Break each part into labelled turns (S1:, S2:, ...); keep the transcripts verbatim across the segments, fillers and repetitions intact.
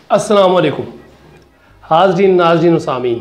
S1: अस्सलाम वालेकुम हाज़रीन नाज़रीन व सामीन।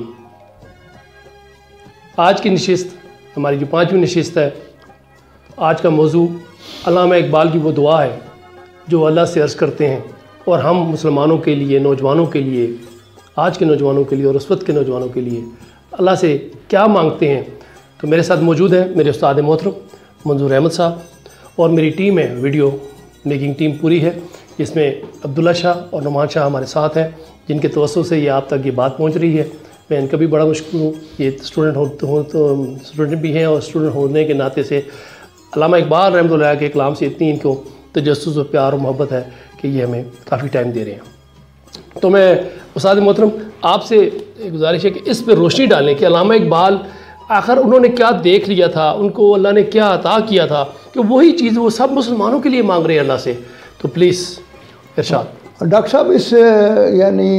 S1: आज की नशिस्त हमारी जो पाँचवीं नशिस्त है, आज का मौजू अल्लामा इकबाल की वो दुआ है जो अल्लाह से अर्ज़ करते हैं और हम मुसलमानों के लिए, नौजवानों के लिए, आज के नौजवानों के लिए और उस वक्त के नौजवानों के लिए अल्लाह से क्या मांगते हैं। तो मेरे साथ मौजूद हैं मेरे उस्ताद मोहतरम मंजूर अहमद साहब और मेरी टीम है, वीडियो मेकिंग टीम पूरी है, जिसमें अब्दुल्ला शाह और नुमान शाह हमारे साथ हैं, जिनके तवज्जो से ये आप तक ये बात पहुंच रही है। मैं इनका भी बड़ा मशकूर हूँ। ये स्टूडेंट हो तो, तो स्टूडेंट भी हैं और स्टूडेंट होने के नाते से अल्लामा इकबाल रहमतुल्लाह के कलाम से इतनी इनको तजस्सुस और प्यार और मोहब्बत है कि ये हमें काफ़ी टाइम दे रहे हैं। तो मैं उस्ताद मोहतरम आपसे गुजारिश है कि इस पर रोशनी डालें कि अल्लामा इकबाल आखिर उन्होंने क्या देख लिया था, उनको अल्लाह ने क्या अता किया था कि वही चीज़ वो सब मुसलमानों के लिए मांग रहे हैं अल्लाह से। तो प्लीज़ इरशाद।
S2: डॉक्टर साहब, इस यानी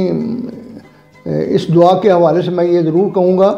S2: इस दुआ के हवाले से मैं ये ज़रूर कहूँगा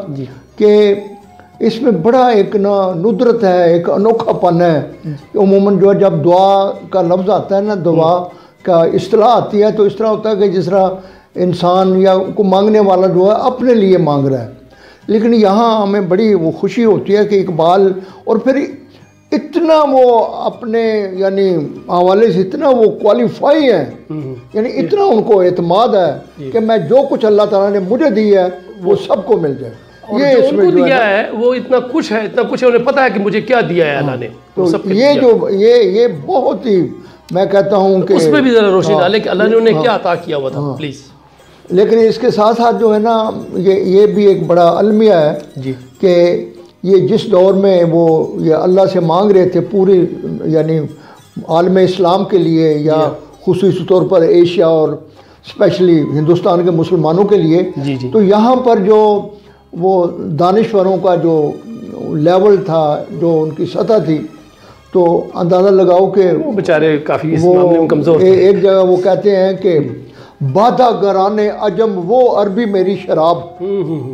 S2: कि इसमें बड़ा एक ना नुदरत है, एक अनोखापन है। उमूमन जो है जब दुआ का लफ्ज़ आता है ना, दुआ का इस्तिलाह आती है तो इस तरह होता है कि जिस तरह इंसान या को मांगने वाला जो है अपने लिए मांग रहा है, लेकिन यहाँ हमें बड़ी वो खुशी होती है कि इकबाल और फिर इतना वो अपने यानी हवाले से इतना वो क्वालिफाई है, यानी इतना उनको एतमाद है कि मैं जो कुछ अल्लाह ताला ने मुझे दी है वो सबको मिल जाए।
S1: ये जो इसमें जो दिया है, है वो इतना कुछ है, इतना कुछ है, उन्हें पता है कि मुझे क्या दिया है अल्लाह ने।
S2: तो सब ये जो ये ये बहुत ही मैं कहता हूँ कि
S1: उसमें भी ज़रा रोशनी डाले कि अल्लाह ने उन्हें क्या अता किया हुआ था प्लीज़।
S2: लेकिन इसके साथ साथ जो है ना, ये ये भी एक बड़ा अलमिया है जी कि ये जिस दौर में वो ये अल्लाह से मांग रहे थे पूरी यानी आलम इस्लाम के लिए या खुसूसी तौर पर एशिया और स्पेशली हिंदुस्तान के मुसलमानों के लिए जी जी। तो यहाँ पर जो वो दानिश्वरों का जो लेवल था, जो उनकी सतह थी, तो अंदाज़ा लगाओ कि
S1: वो बेचारे काफ़ी कमज़ोर।
S2: ए, एक जगह वो कहते हैं कि बाधा गराने अजम वो अरबी मेरी शराब,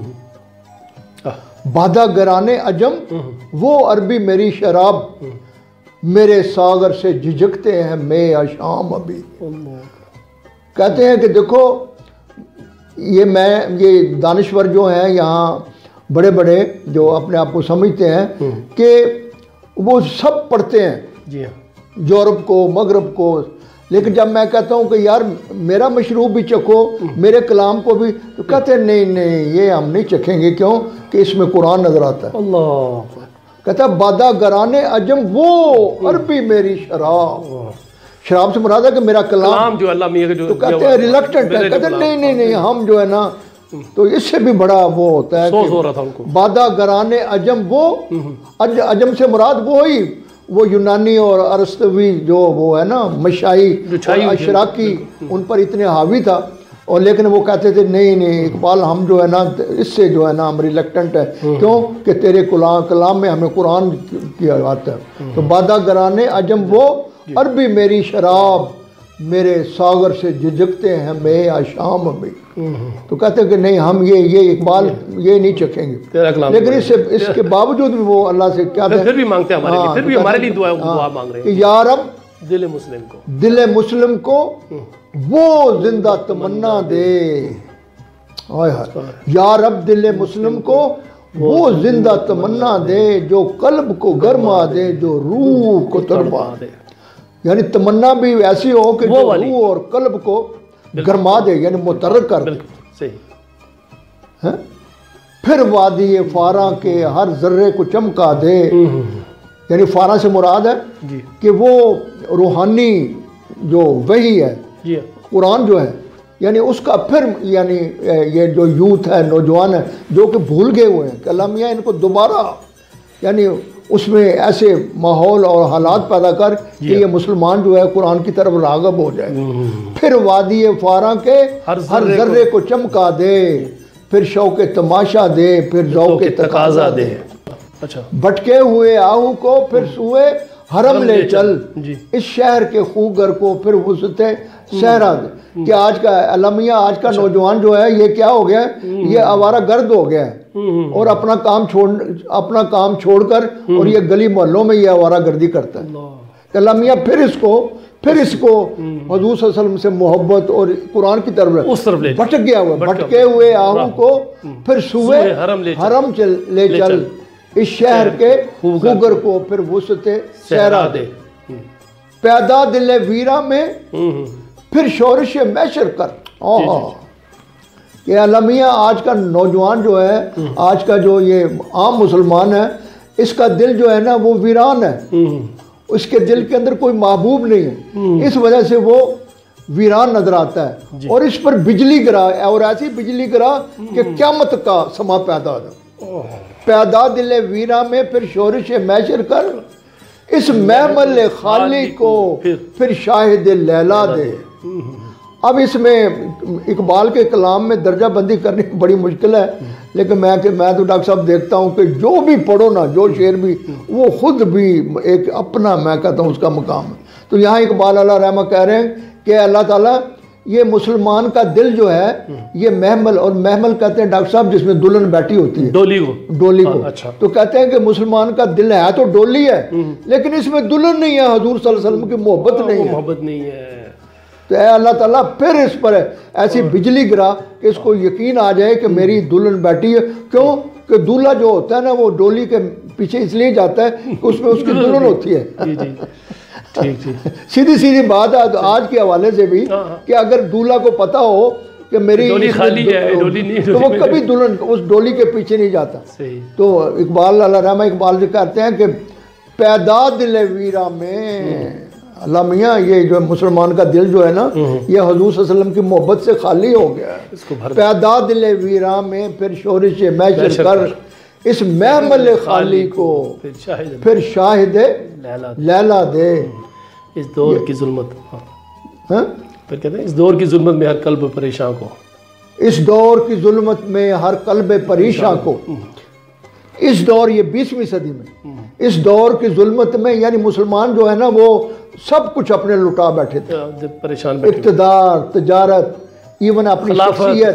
S2: बाधा गराने अजम वो अरबी मेरी शराब, मेरे सागर से झिझकते हैं मैं आशाम अभी। कहते हैं कि देखो ये मैं ये दानिश्वर जो हैं यहाँ बड़े बड़े जो अपने आप को समझते हैं कि वो सब पढ़ते हैं जी हाँ, यूरोप को, मगरब को, लेकिन जब मैं कहता हूँ कि यार मेरा मशरूब भी चखो, मेरे कलाम को भी, तो कहते हैं नहीं नहीं ये हम नहीं चखेंगे। क्यों? कि इसमें कुरान नजर आता है। अल्लाह कहता है बादा गराने अजम वो अरबी मेरी शराब, शराब से मुराद है कि मेरा कलाम, कलाम जो अल्लाह मियां जो, तो कहते हैं रिलक्टेंट है, कहते हैं नहीं नहीं नहीं हम जो है ना, तो इससे भी बड़ा वो होता है
S1: सोच हो रहा था उनको।
S2: बादा गराने अजम वो अज, अजम से मुराद वो ही वो यूनानी और अरस्तवी जो वो है ना मशाई अशराकी उन पर इतने हावी था। और लेकिन वो कहते थे नहीं नहीं इकबाल हम जो है ना इससे जो है ना हम रिलक्टेंट है। क्यों? कि तेरे कलाम कलाम में हमें कुरान की बात है। तो बादा गराने अजम वो अरबी मेरी शराब, मेरे सागर से झिझकते हैं मैं आशाम में। तो कहते हैं कि नहीं हम ये ये इकबाल ये नहीं चखेंगे। लेकिन इससे इसके बावजूद भी वो अल्लाह से क्या
S1: फिर भी मांगते हैं हमारे लिए, फिर भी हमारे लिए दुआ दुआ मांग रहे हैं
S2: कि या रब
S1: दिल मुस्लिम को
S2: दिल मुस्लिम को वो जिंदा तमन्ना दे, हाय हाय या रब दिल मुस्लिम को वो जिंदा तमन्ना दे, जो कल्ब को गरमा दे, जो रूह को तड़पा दे। यानी तमन्ना भी ऐसी हो कि जो रूह और कल्ब को गरमा दे, यानी मुतर्रक कर दे। सही है। फिर वादी फारा के हर जर्रे को चमका दे, यानी फारा से मुराद है कि वो रूहानी जो वही है कुरान जो है, यानी उसका फिर यानी ये जो यूथ है, नौजवान है जो कि भूल गए हुए हैं, अल्लाह मियां इनको दोबारा यानी उसमें ऐसे माहौल और हालात पैदा कर कि ये मुसलमान जो है कुरान की तरफ राग़ब हो जाए। फिर वादी फारा के हर जर्रे को चमका दे, फिर शौक़ तमाशा दे, फिर ज़ौक़ तकाज़ा दे। अच्छा भटके हुए आहू को फिर सुए हरम ले चल, इस शहर के खूगर को फिर वुसते सहरा दे। कि आज का अलमिया आज का नौजवान जो है ये क्या हो गया, ये आवारा गर्द हो गया है और अपना काम छोड़ अपना काम छोड़कर और ये गली मोहल्लों में ये आवारा गर्दी करता है। अलमिया फिर इसको फिर इसको हुजूर सल्लल्लाहु अलैहि वसल्लम से मोहब्बत और कुरान की तरफ
S1: उस तरफ ले
S2: भटक गया हुआ, भटके हुए आहू को फिर सुबह
S1: हरम ले चल,
S2: हरम चल ले चल, इस शहर के खुगर को फिर वुसते सहरा दे, पैदा दिले वीरा में फिर शोरिश मैशर कर। ये अलमिया आज का नौजवान जो है, आज का जो ये आम मुसलमान है, इसका दिल जो है ना वो वीरान है, उसके दिल के अंदर कोई महबूब नहीं है, इस वजह से वो वीरान नजर आता है। और इस पर बिजली गिरा, और ऐसी बिजली गिरा कि क़यामत का समा पैदा हो। पैदा दिले वीरा में फिर शोरिश मैशर कर, इस महमल खाली को फिर शाहिद लैला दे। अब इसमें इकबाल के कलाम में दर्जा बंदी करनी बड़ी मुश्किल है, लेकिन मैं कि मैं तो डॉक्टर साहब देखता हूँ कि जो भी पढ़ो ना, जो शेर भी, वो खुद भी एक अपना, मैं कहता हूँ उसका मुकाम है। तो यहाँ इकबाल अल्लाह रहमा कह रहे हैं कि अल्लाह ताला ये मुसलमान का दिल जो है, ये महमल, और महमल कहते हैं डॉक्टर साहब जिसमें दुल्हन बैठी होती है, डोली को, डोली को। अच्छा। तो कहते हैं कि मुसलमान का दिल है तो डोली है, लेकिन इसमें दुल्हन नहीं है, हुजूर सल्लल्लाहु अलैहि वसल्लम की मोहब्बत नहीं है,
S1: मोहब्बत नहीं है।
S2: तो अल्लाह ताला फिर इस पर ऐसी बिजली गिरा कि इसको यकीन आ जाए कि मेरी दुल्हन बैठी है। क्यों कि दूल्हा जो होता है ना, वो डोली के पीछे इसलिए जाता है कि उसमें उसकी दुल्हन होती है।
S1: ठीक ठीक।
S2: सीधी सीधी बात है आज के हवाले से भी कि अगर दूल्हा को पता हो कि मेरी
S1: डोली खाली है, डोली नहीं,
S2: तो वो कभी दुल्हन उस डोली के पीछे नहीं जाता। सही। तो इकबाल अल्लाह रहमा इकबाल जी कहते हैं कि पैदा दिल वीरा में, अल्लाह मियाँ ये जो मुसलमान का दिल जो है ना, ये हुजूर सल्लल्लाहु अलैहि वसल्लम की मोहब्बत से खाली हो गया है। पैदा दिल वीरा में फिर शोरिश मैशर कर, इस महमल खाली को फिर शाहिद लैला दे।
S1: इस दौर की जुल्मत, हाँ? फिर कहते हैं इस दौर की जुल्मत में हर कल्ब परेशान को,
S2: इस दौर की जुल्मत में हर कल्ब परेशान को, इस दौर, ये बीसवीं सदी में, इस दौर की जुल्मत में यानी मुसलमान जो है ना वो सब कुछ अपने लुटा बैठे थे,
S1: परेशान,
S2: इक़्तिदार, तिजारत, इवन अपनी शख्सियत,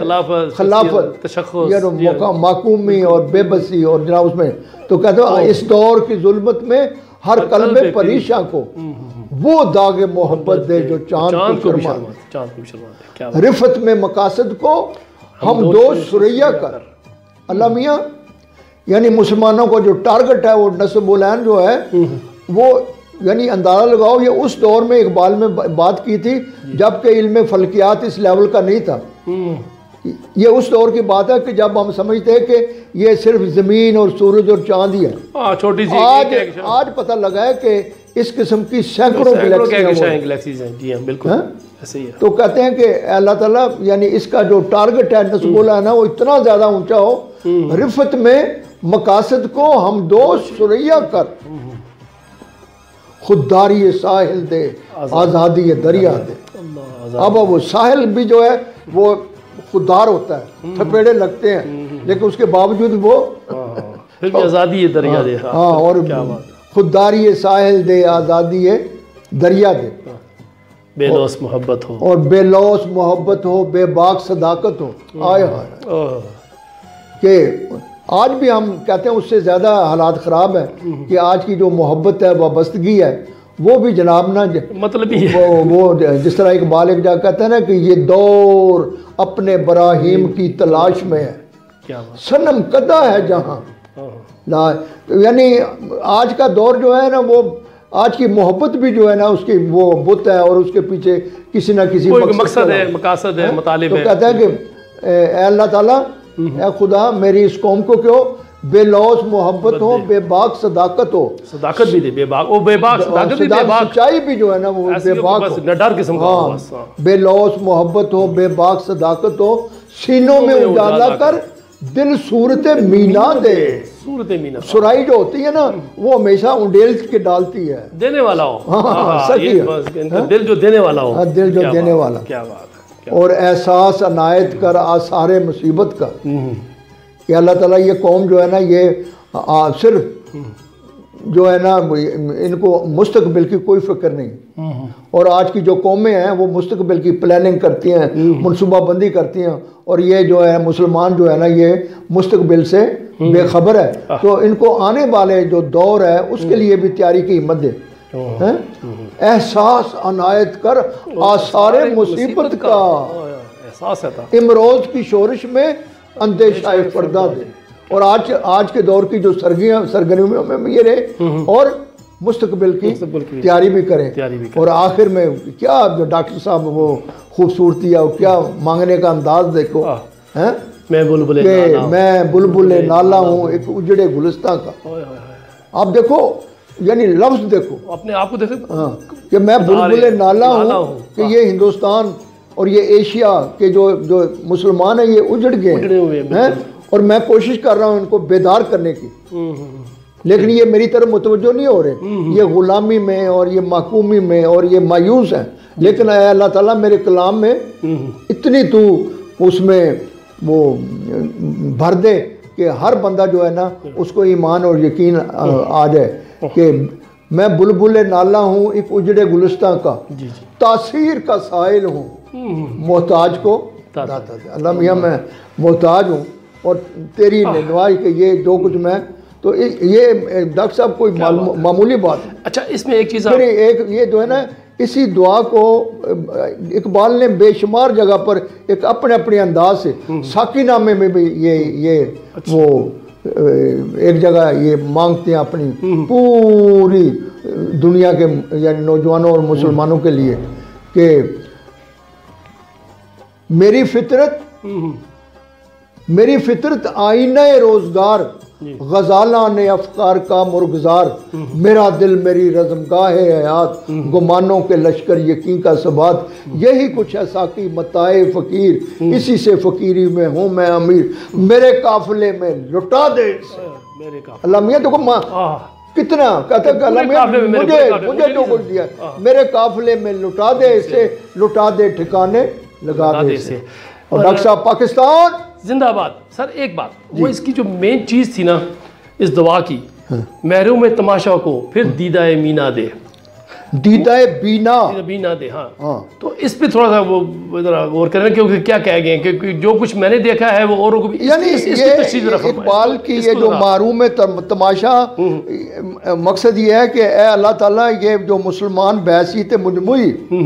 S2: खिलाफत, माकूमी और बेबसी और जनाब उसमें। तो कहते हैं इस दौर की जुल्मत में हर कल्ब परेशान को वो दागे मोहब्बत दे जो चांद को शर्मा, रिफत में मकासद को हम दो सुरैया कर। अल्लाह मियाँ यानी मुसलमानों को जो टारगेट है वो नस्ब-उल-ऐन जो है वो, यानी अंदाज़ा लगाओ, ये उस दौर में इकबाल में बात की थी जबकि इल्म फल्कियात इस लेवल का नहीं था। ये उस दौर की बात है कि जब हम समझते हैं कि ये सिर्फ ज़मीन और सूरज और चांद ही है।
S1: छोटी सी
S2: आज आज पता लगा है कि इस किस्म की सैकड़ों गैलेक्सीज हैं। जी हाँ, बिल्कुल ऐसे ही है। तो कहते हैं कि अल्लाह ताला यानी इसका जो टारगेट है नस्ब-उल-ऐन है वो इतना ज़्यादा ऊंचा हो, रिफत में मकासद को हम दो सुरैया कर, खुददारी साहिल दे, आज़ादी दरिया दे। अब वो साहिल भी जो है वो खुददार होता है, थपेड़े लगते हैं, लेकिन उसके बावजूद वो
S1: फिर भी आज़ादी दरिया दे।
S2: हाँ, और खुददारी साहिल दे, आज़ादी दरिया दे,
S1: बेलौस मोहब्बत हो,
S2: और बेलौस मोहब्बत हो, बेबाक सदाकत हो। आए हाय कि आज भी हम कहते हैं उससे ज़्यादा हालात ख़राब है कि आज की जो मोहब्बत है, वाबस्तगी है, वो भी जनाब ना
S1: मतलब ही
S2: वो वो जिस तरह इकबाल एक जगह कहता है ना कि ये दौर अपने बराहीम की तलाश में है, क्या सनम कदा है जहाँ, यानी आज का दौर जो है ना वो आज की मोहब्बत भी जो है ना उसकी वो बुत है और उसके पीछे किसी ना किसी
S1: मकसद है, मकासद है, मुतालिब है।
S2: तो कहता है कि अल्लाह ताला ए खुदा मेरी इस कौम को क्यों बेलौस मोहब्बत हो, बेबाक सदाकत हो,
S1: सदाकत भी दे, बेबाक ओ बेबाक सदाकत भी, बेबाक
S2: सच्चाई भी जो है ना वो बेबाक हो,
S1: नडर किस्म का हो, बस
S2: बेलौस मोहब्बत हो, बेबाक सदाकत हो, सीनों में उजाला कर दिल सूरत मीना दे।
S1: सूरत मीना,
S2: सुराई जो होती है ना वो हमेशा उंडेल के डालती है,
S1: देने वाला हो।
S2: हाँ, सही है,
S1: दिल जो देने वाला हो,
S2: दिल जो देने वाला।
S1: क्या बात है।
S2: और एहसास अनायत कर आसारे मुसीबत का, कि अल्लाह ताला ये कौम जो है ना ये आ, सिर्फ जो है ना इनको मुस्तकबिल की कोई फिक्र नहीं, और आज की जो कौमें हैं वो मुस्तकबिल की प्लानिंग करती हैं, मनसूबाबंदी करती हैं, और ये जो है मुसलमान जो है ना ये मुस्तकबिल से बेखबर है। तो इनको आने वाले जो दौर है उसके लिए भी तैयारी की हिम्मत दे। हैं, एहसास अनायत कर आसारे मुसीबत का,
S1: एहसास था
S2: इमरोज की शोरिश में अंदेशा पर्दा दे। और आज आज के दौर की जो सरगियां सरगर्मियों में ये रहे और मुस्तकबिल की तैयारी भी करें। और आखिर में क्या जो डॉक्टर साहब वो खूबसूरती है, क्या मांगने का अंदाज देखो, हैं,
S1: मैं बुलबुले
S2: नाला मैं बुलबुले नाला हूँ एक उजड़े गुलिस्तां का। आप देखो, यानी लफ्ज देखो,
S1: अपने आप को देखो,
S2: हाँ, कि मैं बुलबुले नाला हूँ कि ये हिंदुस्तान और ये एशिया के जो जो मुसलमान हैं ये उजड़ गए हैं, और मैं कोशिश कर रहा हूँ इनको बेदार करने की, लेकिन ये मेरी तरफ मुतवज्जो नहीं हो रहे। ये गुलामी में और ये महकूमी में और ये मायूस हैं। लेकिन अल्लाह ताला मेरे कलाम में इतनी तू उसमें वो भर दे कि हर बंदा जो है ना उसको ईमान और यकीन आ जाए कि मैं बुलबुले नाला हूँ एक उजड़े गुलिस्तां का, तासीर का साहिल हूँ, मोहताज को दाता दे। अल्लाह मियाँ मैं मोहताज हूँ और तेरी निवाज के ये जो कुछ मैं, तो ये डॉक्टर साहब कोई मामूली बात है।
S1: अच्छा, इसमें एक चीज़,
S2: एक ये जो है ना, इसी दुआ को इकबाल ने बेशुमार जगह पर एक अपने अपने अंदाज से साकी नामे में भी ये ये अच्छा। वो एक जगह ये मांगते हैं अपनी पूरी दुनिया के यानी नौजवानों और मुसलमानों के लिए कि मेरी फितरत मेरी फितरत आईना रोजगार, गजाला ने अफकार का मुर्गजार, मेरा दिल मेरी रज़मगाह हयात, गुमानों के लश्कर यकीन का सबात, यही कुछ है साकी मताए फ़कीर, इसी से फ़कीरी में हूँ मैं अमीर, मेरे काफ़िले में लुटा दे। अल्लाह मियाँ देखो माँ कितना कहते अल्लाह मियाँ मुझे मुझे जो कुछ दिया मेरे काफ़िले में लुटा दे, इसे लुटा दे ठिकाने लगा दे इसे। और डॉक्टर साहब पाकिस्तान
S1: जिंदाबाद। सर एक बात, वो इसकी जो मेन चीज़ थी ना इस दवा की, हाँ। महरूम तमाशा को फिर दीदाए मीना दे,
S2: दीदाए बीना
S1: बीना दे, हाँ, हाँ। तो इस पे थोड़ा सा वो जरा गौर करें, क्योंकि क्या कह गए हैं, क्योंकि जो कुछ मैंने देखा है वो औरों को भी,
S2: यानी इकबाल की ये जो महरूम तमाशा, मकसद ये है कि ए अल्लाह ताला ये जो मुसलमान बैसीत मुजमुई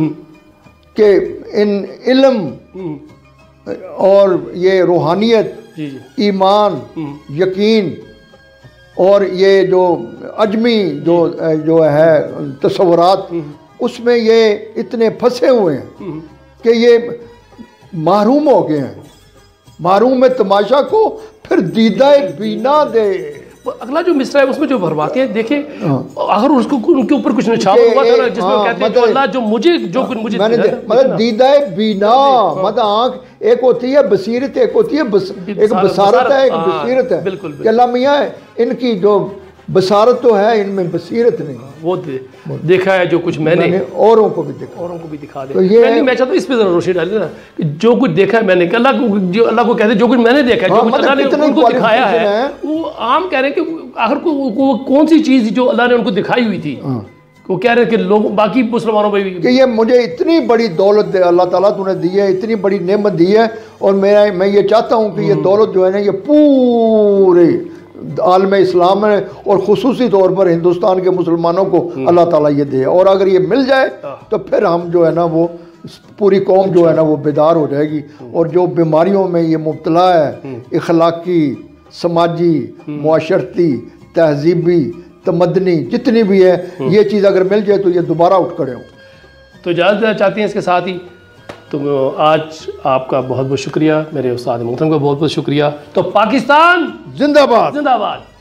S2: के इन इल्म और ये रूहानियत, ईमान, यकीन और ये जो अजमी जो जो है तस्वुरात, उसमें ये इतने फंसे हुए हैं कि ये महरूम हो गए हैं। महरूम में तमाशा को फिर दीदाए बीना दे।
S1: अगला जो मिसरा है उसमें जो भरवाते हैं, देखें अगर उसको उनके ऊपर कुछ निशान हुआ था ना, जिसमें कहते हैं जो अल्लाह जो मुझे जो कुछ मुझे
S2: मतलब दीदाए बीना, मतलब आँख एक होती है बसीरत, एक होती है बस, एक बसारत है, एक बसीरत है। बिल्कुल अल्लाह मियाँ इनकी जो बसारत तो है, इनमें बसीरत नहीं।
S1: वो दे, देखा है जो कुछ मैंने, मैंने
S2: औरों को भी देखा,
S1: औरों को भी दिखा दे। तो ये मैं, मैं चाहता हूँ इस पे जरा रोशनी डालिए ना कि जो कुछ देखा है मैंने, अल्लाह को जो अल्लाह को कहते हैं जो कुछ मैंने देखा है, जो कुछ अल्लाह ने उनको दिखाया है, वो आम कह रहे हैं कि आखिर को कौन सी चीज़ जो अल्लाह ने उनको दिखाई हुई थी, वो कह रहे हैं कि लोग बाकी मुसलमानों पर भी
S2: कि ये मुझे इतनी बड़ी दौलत दे अल्लाह ताला तूने दी है, इतनी बड़ी नेमत दी है, और मेरा मैं ये चाहता हूँ कि ये दौलत जो है ना ये पूरे आलम इस्लाम है और ख़ुसूसी तौर पर हिंदुस्तान के मुसलमानों को अल्लाह ताला ये दे, और अगर ये मिल जाए तो फिर हम जो है ना वो पूरी कौम जो है ना वो बेदार हो जाएगी। और जो बीमारियों में ये मुब्तला है, इखलाकी, समाजी, मुआशरती, तहजीबी, तमदनी जितनी भी है, ये चीज़ अगर मिल जाए तो ये दोबारा उठ खड़े हों।
S1: तो इजाज़त देना चाहती हैं इसके साथ ही तो आज आपका बहुत बहुत शुक्रिया, मेरे उस्ताद मोहतरम का बहुत बहुत शुक्रिया। तो पाकिस्तान
S2: जिंदाबाद
S1: जिंदाबाद।